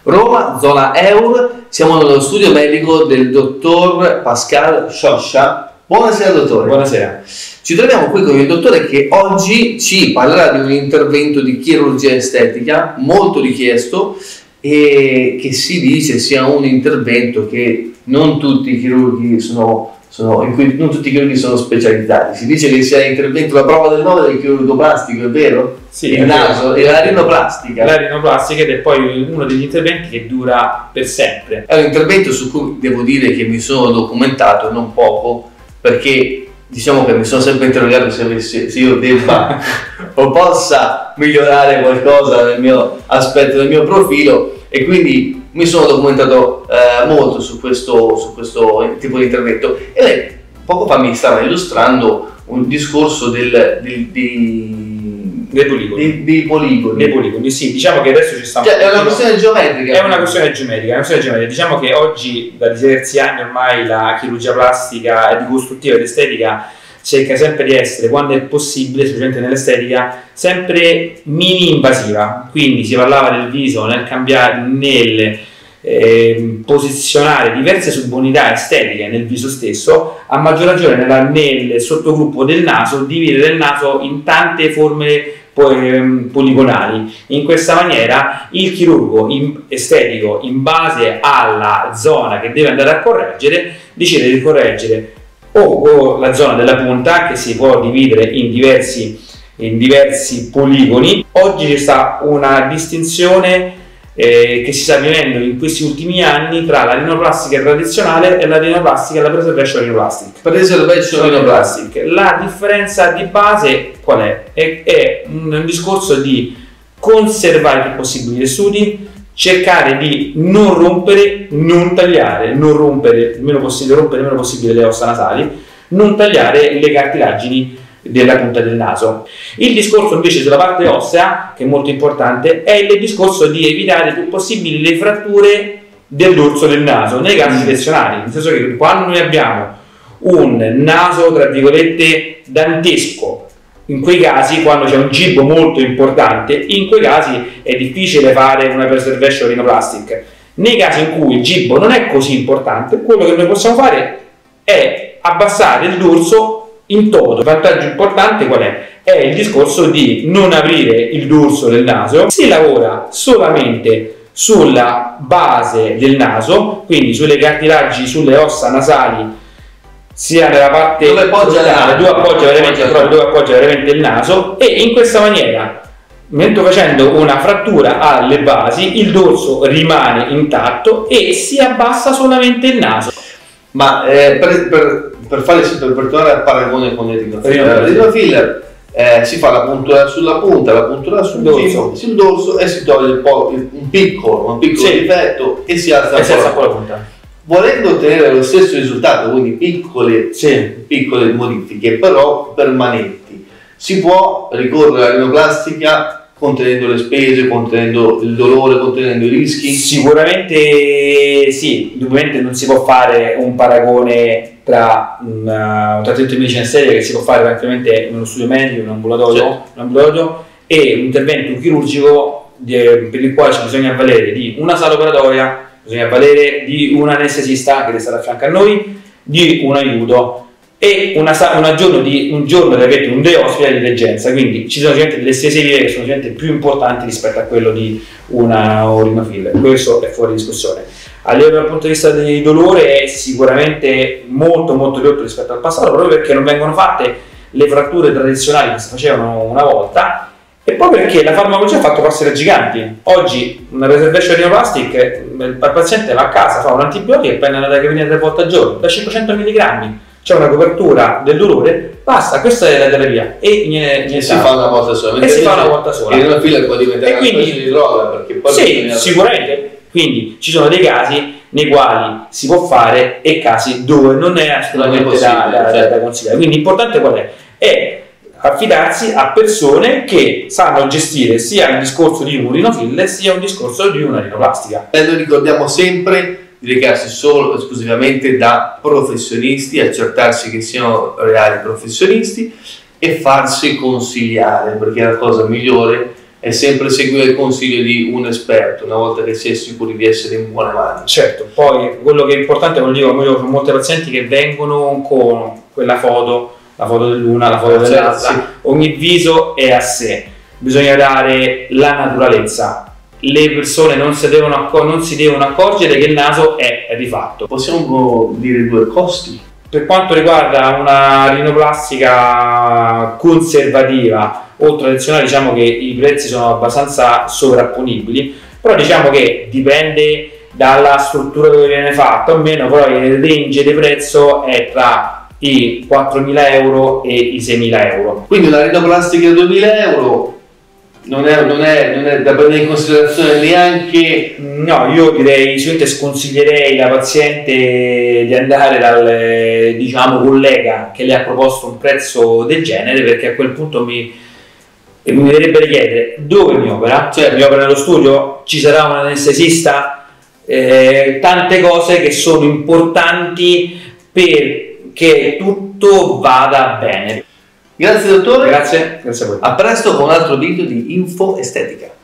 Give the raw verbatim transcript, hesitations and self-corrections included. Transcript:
Roma, zona Eur, siamo nello studio medico del dottor Pascal Scioscia. Buonasera dottore. Buonasera. Ci troviamo qui con il dottore che oggi ci parlerà di un intervento di chirurgia estetica molto richiesto e che si dice sia un intervento che non tutti i chirurghi sono, sono in cui non tutti i chirurghi sono specializzati. Si dice che sia l'intervento, la prova del nove del chirurgo plastico, è vero? Sì, il naso e la rinoplastica. La rinoplastica ed è poi uno degli interventi che dura per sempre. È un intervento su cui devo dire che mi sono documentato non poco, perché diciamo che mi sono sempre interrogato se, se io debba o possa migliorare qualcosa nel mio aspetto, del mio profilo, e quindi mi sono documentato eh, molto su questo, su questo tipo di intervento. E lei poco fa mi stava illustrando un discorso del, del, di, dei poligoni. Dei, dei poligoni. Dei poligoni, sì, diciamo che adesso ci stiamo... Cioè, è una questione geometrica. È una questione geometrica, è una questione geometrica. Diciamo che oggi, da diversi anni ormai, la chirurgia plastica e ricostruttiva ed estetica cerca sempre di essere, quando è possibile, specialmente nell'estetica, sempre mini invasiva. Quindi si parlava del viso, nel cambiare, nel eh, posizionare diverse subunità estetiche nel viso stesso, a maggior ragione nella, nel sottogruppo del naso, dividere il naso in tante forme poligonali. In questa maniera il chirurgo in estetico, in base alla zona che deve andare a correggere, decide di correggere o, o la zona della punta, che si può dividere in diversi, in diversi poligoni. Oggi ci sta una distinzione eh, che si sta vivendo in questi ultimi anni tra la rinoplastica tradizionale e la rinoplastica e la preservation rinoplastic. Preservation rinoplastic. La differenza di base qual è? È, è un, un discorso di conservare il più possibile i tessuti, cercare di non rompere, non tagliare, non rompere il meno possibile, rompere il meno possibile le ossa nasali, non tagliare le cartilagini della punta del naso. Il discorso invece sulla parte ossea, che è molto importante, è il discorso di evitare il più possibile le fratture del dorso del naso nei casi selezionati, nel senso che quando noi abbiamo un naso tra virgolette dantesco, in quei casi, quando c'è un gibbo molto importante, in quei casi è difficile fare una preservation rinoplastic. Nei casi in cui il gibbo non è così importante, quello che noi possiamo fare è abbassare il dorso in toto. Il vantaggio importante qual è? È il discorso di non aprire il dorso del naso. Si lavora solamente sulla base del naso, quindi sulle cartilagi, sulle ossa nasali, sia nella parte dove appoggia, frontale, dove appoggia, veramente, dove appoggia veramente il naso, e in questa maniera, mentre facendo una frattura alle basi, il dorso rimane intatto e si abbassa solamente il naso. Ma eh, per, per, per, fare, per, per tornare al paragone con il rinofiller, il rinofiller eh, si fa la puntura sulla punta, la puntura sul dorso, sul dorso, e si toglie un, po', un piccolo, un piccolo sì. difetto e si alza un po' la punta. Volendo ottenere lo stesso risultato, quindi piccole, sì. piccole modifiche, però permanenti, si può ricorrere alla rinoplastica contenendo le spese, contenendo il dolore, contenendo i rischi? Sicuramente sì, indubbiamente non si può fare un paragone tra un, uh, un trattamento di medicina estetica che si può fare tranquillamente in uno studio medico, in un ambulatorio, certo. un ambulatorio e un intervento chirurgico di, per il quale ci bisogna avvalere di una sala operatoria, bisogna avvalere di un anestesista che deve stare a fianco a noi, di un aiuto e una, una giorno di, un giorno di avere un day hospital di reggenza. Quindi ci sono delle anestesie vive che sono più importanti rispetto a quello di una rinofiller. Questo è fuori discussione. A livello dal punto di vista del dolore è sicuramente molto molto ridotto rispetto al passato, proprio perché non vengono fatte le fratture tradizionali che si facevano una volta, e poi perché la farmacologia ha fatto passi da giganti. Oggi una preservation rinoplastic, il paziente va a casa, fa un antibiotico e prende una dagrina tre volte al giorno, da cinquecento milligrammi, c'è una copertura del dolore, basta, questa è la terapia. E niente, si fa una volta sola. E si fa una volta sola. E una fila può diventare una specie di droga, perché poi sì, sicuramente. Quindi ci sono dei casi nei quali si può fare e casi dove non è assolutamente da, da, certo. da considerare. Quindi l'importante qual è? È affidarsi a persone che sanno gestire sia il discorso di un rinofiller sia un discorso di una rinoplastica. E noi ricordiamo sempre di recarsi solo esclusivamente da professionisti, accertarsi che siano reali professionisti e farsi consigliare, perché la cosa migliore è è sempre seguire il consiglio di un esperto una volta che si è sicuri di essere in buone mani. Certo, poi quello che è importante, lo dico, io ho molti pazienti che vengono con quella foto, la foto dell'una, la foto dell'altra, sì. Ogni viso è a sé, bisogna dare la naturalezza. Le persone non si, devono accor- non si devono accorgere che il naso è rifatto. Possiamo dire due costi? Per quanto riguarda una rinoplastica conservativa o tradizionale, diciamo che i prezzi sono abbastanza sovrapponibili, però diciamo che dipende dalla struttura dove viene fatto, o meno, però il range di prezzo è tra i quattromila euro e i seimila euro. Quindi una rinoplastica di duemila euro non è, non, è, non è da prendere in considerazione neanche. No, io direi, sicuramente sconsiglierei la paziente di andare dal, diciamo, collega che le ha proposto un prezzo del genere, perché a quel punto mi, mi verrebbe da chiedere dove mi opera, cioè mi opera nello studio, ci sarà un anestesista, eh, tante cose che sono importanti perché tutto vada bene. Grazie dottore. Grazie, grazie a voi. A presto con un altro video di Info Estetica.